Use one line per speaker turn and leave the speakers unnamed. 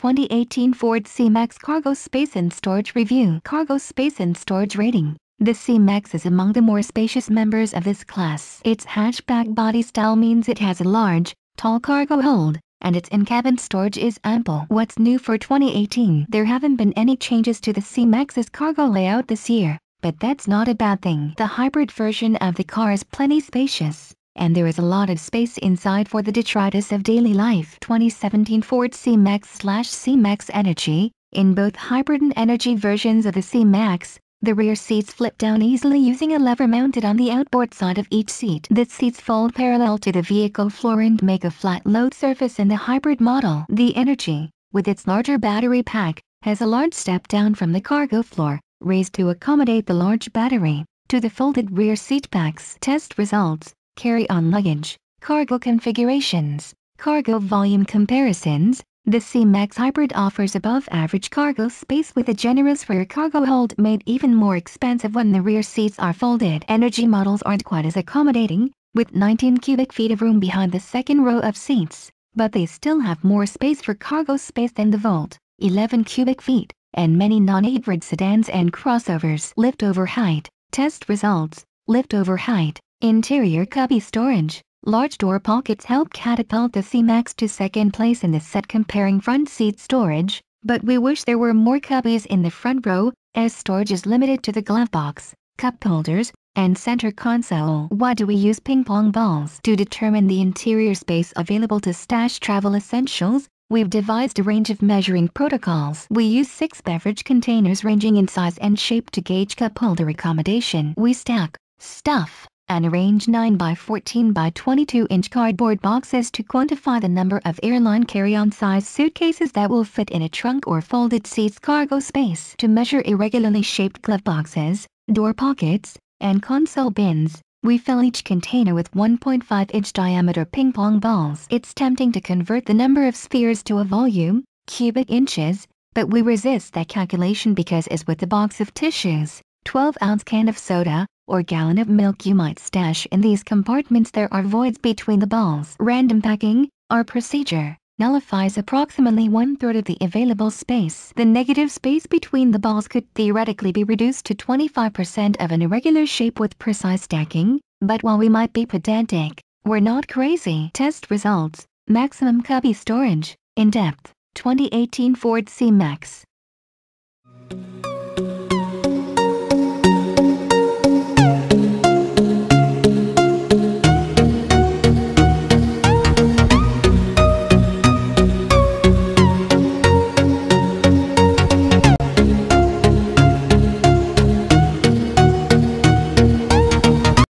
2018 Ford C-Max Cargo Space and Storage Review. Cargo Space and Storage Rating. The C-Max is among the more spacious members of this class. Its hatchback body style means it has a large, tall cargo hold, and its in-cabin storage is ample. What's new for 2018? There haven't been any changes to the C-Max's cargo layout this year, but that's not a bad thing. The hybrid version of the car is plenty spacious, and there is a lot of space inside for the detritus of daily life. 2017 Ford C-Max/C-Max Energi. In both hybrid and Energi versions of the C-Max, the rear seats flip down easily using a lever mounted on the outboard side of each seat. The seats fold parallel to the vehicle floor and make a flat load surface in the hybrid model. The Energi, with its larger battery pack, has a large step down from the cargo floor, raised to accommodate the large battery, to the folded rear seat backs. Test results. Carry-on luggage, cargo configurations, cargo volume comparisons. The C-Max Hybrid offers above-average cargo space with a generous rear cargo hold made even more expansive when the rear seats are folded. Energi models aren't quite as accommodating, with 19 cubic feet of room behind the second row of seats, but they still have more space for cargo space than the Volt, 11 cubic feet, and many non-hybrid sedans and crossovers. Liftover height. Test results. Liftover height. Interior cubby storage. Large door pockets help catapult the C-Max to second place in the set comparing front seat storage, but we wish there were more cubbies in the front row, as storage is limited to the glove box, cup holders, and center console. Why do we use ping pong balls? To determine the interior space available to stash travel essentials, we've devised a range of measuring protocols. We use 6 beverage containers ranging in size and shape to gauge cup holder accommodation. We stack, stuff, and arrange 9 by 14 by 22 inch cardboard boxes to quantify the number of airline carry-on size suitcases that will fit in a trunk or folded seats cargo space. To measure irregularly shaped glove boxes, door pockets, and console bins, we fill each container with 1.5-inch diameter ping pong balls. It's tempting to convert the number of spheres to a volume, cubic inches, but we resist that calculation because as with a box of tissues, 12-ounce can of soda, or gallon of milk you might stash in these compartments, there are voids between the balls. Random packing, our procedure, nullifies approximately 1/3 of the available space. The negative space between the balls could theoretically be reduced to 25% of an irregular shape with precise stacking, but while we might be pedantic, we're not crazy. Test results. Maximum cubby storage. In depth. 2018 Ford C-Max.